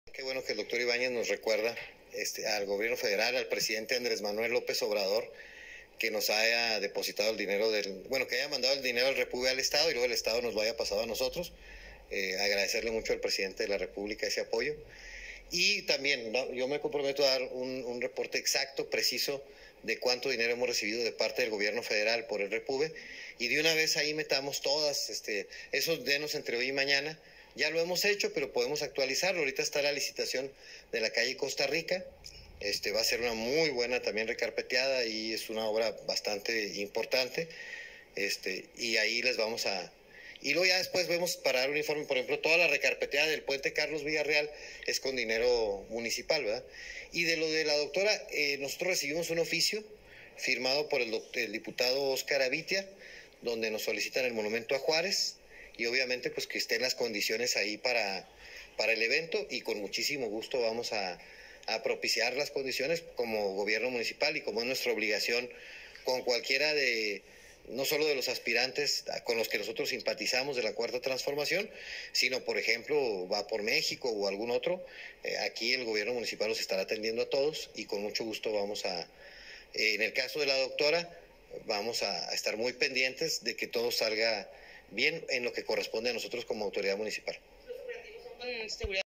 Qué bueno que el doctor Ibáñez nos recuerda al gobierno federal, al presidente Andrés Manuel López Obrador, que nos haya depositado el dinero que haya mandado el dinero al Repube al Estado y luego el Estado nos lo haya pasado a nosotros. Agradecerle mucho al presidente de la República ese apoyo. Y también yo me comprometo a dar un reporte exacto, preciso, de cuánto dinero hemos recibido de parte del gobierno federal por el Repube. Y de una vez ahí metamos todas, esos denos entre hoy y mañana. Ya lo hemos hecho, pero podemos actualizarlo. Ahorita está la licitación de la calle Costa Rica. Va a ser una muy buena también recarpeteada y es una obra bastante importante. Y ahí les vamos a... Y luego ya después vemos para dar un informe, por ejemplo, toda la recarpeteada del puente Carlos Villarreal es con dinero municipal, ¿verdad? Y de lo de la doctora, nosotros recibimos un oficio firmado por el diputado Óscar Avitia, donde nos solicitan el monumento a Juárez y obviamente pues que estén las condiciones ahí para el evento y con muchísimo gusto vamos a propiciar las condiciones como gobierno municipal y como es nuestra obligación con cualquiera no solo de los aspirantes con los que nosotros simpatizamos de la Cuarta Transformación, sino, por ejemplo, va por México o algún otro. Aquí el gobierno municipal los estará atendiendo a todos y con mucho gusto en el caso de la doctora, vamos a estar muy pendientes de que todo salga bien en lo que corresponde a nosotros como autoridad municipal. Los operativos son con seguridad.